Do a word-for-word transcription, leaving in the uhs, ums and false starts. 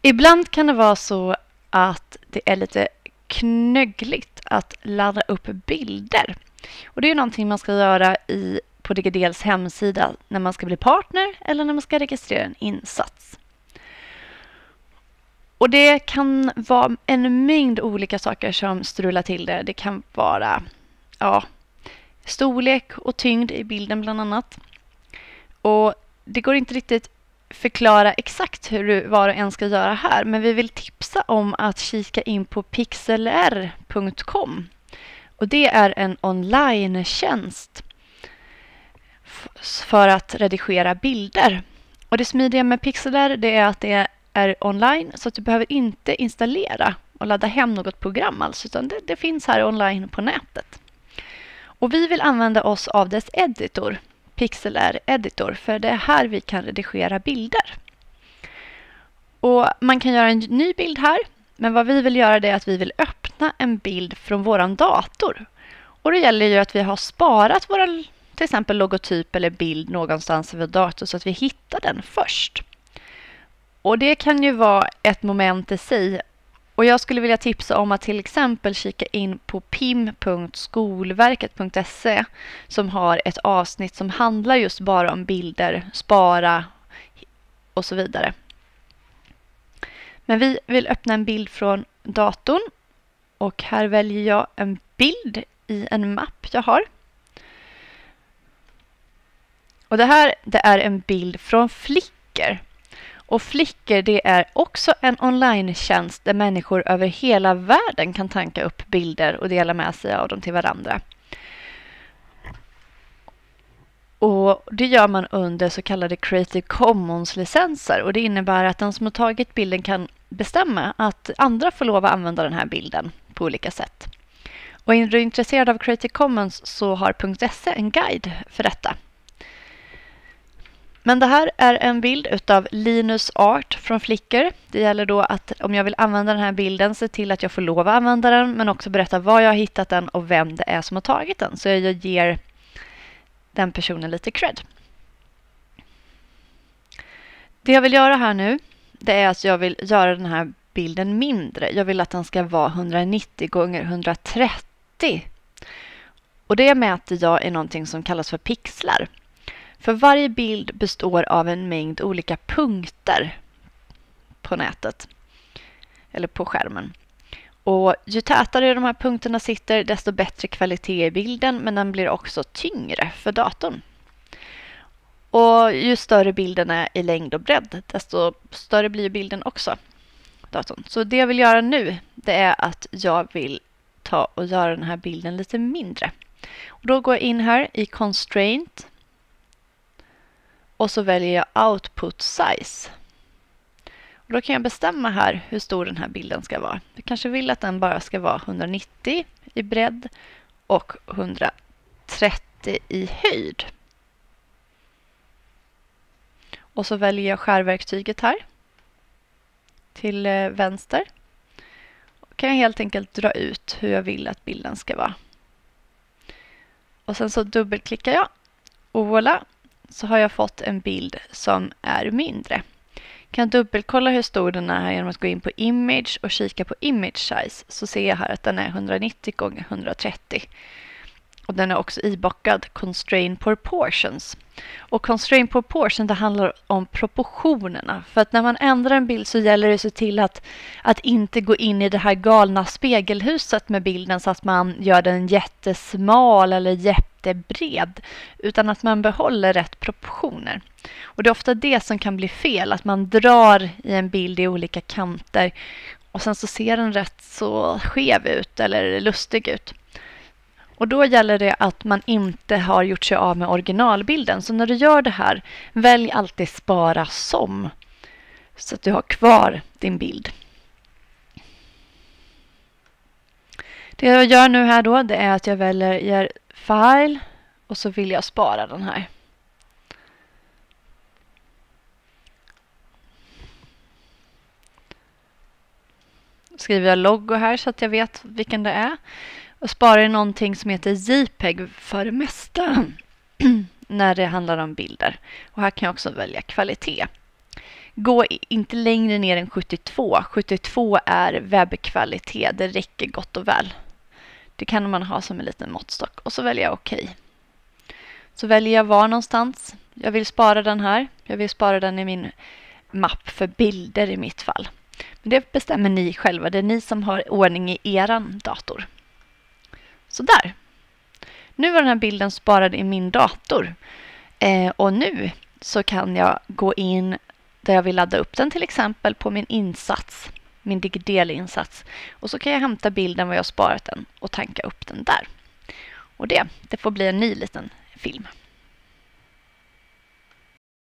Ibland kan det vara så att det är lite knöggligt att ladda upp bilder. Och det är någonting man ska göra i, på Digidels hemsida när man ska bli partner eller när man ska registrera en insats. Och det kan vara en mängd olika saker som strular till det. Det kan vara ja, storlek och tyngd i bilden bland annat. Och det går inte riktigt förklara exakt hur du var och en ska göra här, men vi vill tipsa om att kika in på pixlr punkt com. Och det är en online-tjänst för att redigera bilder. Och det smidiga med Pixlr det är att det är online, så att du behöver inte installera och ladda hem något program alls, utan det, det finns här online på nätet. Och vi vill använda oss av dess editor, Pixlr Editor, för det är här vi kan redigera bilder. Och man kan göra en ny bild här, men vad vi vill göra det är att vi vill öppna en bild från våran dator. Och det gäller ju att vi har sparat vår till exempel logotyp eller bild någonstans i vår dator så att vi hittar den först. Och det kan ju vara ett moment i sig. Och jag skulle vilja tipsa om att till exempel kika in på pim punkt skolverket punkt se som har ett avsnitt som handlar just bara om bilder, spara och så vidare. Men vi vill öppna en bild från datorn och här väljer jag en bild i en mapp jag har. Och det här det är en bild från Flickr. Och Flickr det är också en online-tjänst där människor över hela världen kan tanka upp bilder och dela med sig av dem till varandra. Och det gör man under så kallade Creative Commons-licenser. Och det innebär att den som har tagit bilden kan bestämma att andra får lov att använda den här bilden på olika sätt. Och är du intresserad av Creative Commons så har .se en guide för detta. Men det här är en bild utav Linus Art från Flickr. Det gäller då att om jag vill använda den här bilden se till att jag får lov att använda den, men också berätta var jag har hittat den och vem det är som har tagit den. Så jag ger den personen lite cred. Det jag vill göra här nu det är att jag vill göra den här bilden mindre. Jag vill att den ska vara hundranittio gånger hundratrettio. Och det mäter jag i någonting som kallas för pixlar. För varje bild består av en mängd olika punkter på nätet. Eller på skärmen. Och ju tätare de här punkterna sitter desto bättre kvalitet i bilden, men den blir också tyngre för datorn. Och ju större bilden är i längd och bredd desto större blir bilden också. Datorn. Så det jag vill göra nu det är att jag vill ta och göra den här bilden lite mindre. Och då går jag in här i Constraint. Och så väljer jag Output Size. Och då kan jag bestämma här hur stor den här bilden ska vara. Jag kanske vill att den bara ska vara hundranittio i bredd och hundratrettio i höjd. Och så väljer jag skärverktyget här till vänster. Och kan jag helt enkelt dra ut hur jag vill att bilden ska vara. Och sen så dubbelklickar jag och voilà, så har jag fått en bild som är mindre. Jag kan dubbelkolla hur stor den är här genom att gå in på Image och kika på Image Size. Så ser jag här att den är hundranittio gånger hundratrettio. Och den är också ibakad Constraint Proportions. Och Constraint Proportion det handlar om proportionerna. För att när man ändrar en bild så gäller det att se till att, att inte gå in i det här galna spegelhuset med bilden så att man gör den jättesmal eller jättebred. Utan att man behåller rätt proportioner. Och det är ofta det som kan bli fel. Att man drar i en bild i olika kanter. Och sen så ser den rätt så skev ut eller lustig ut. Och då gäller det att man inte har gjort sig av med originalbilden. Så när du gör det här, välj alltid spara som. Så att du har kvar din bild. Det jag gör nu här då, det är att jag väljer file. Och så vill jag spara den här. Skriver jag logo här så att jag vet vilken det är. Och sparar i någonting som heter JPEG för det mesta när det handlar om bilder. Och här kan jag också välja kvalitet. gå inte längre ner än sjuttiotvå. sjuttiotvå är webbkvalitet, det räcker gott och väl. Det kan man ha som en liten måttstock. Och så väljer jag OK. Så väljer jag var någonstans. Jag vill spara den här. Jag vill spara den i min mapp för bilder i mitt fall. Men det bestämmer ni själva. Det är ni som har ordning i eran dator. Så där. Nu var den här bilden sparad i min dator. Eh, och nu så kan jag gå in där jag vill ladda upp den, till exempel på min insats, min digidel-insats. Och så kan jag hämta bilden var jag har sparat den och tanka upp den där. Och det, det får bli en ny liten film.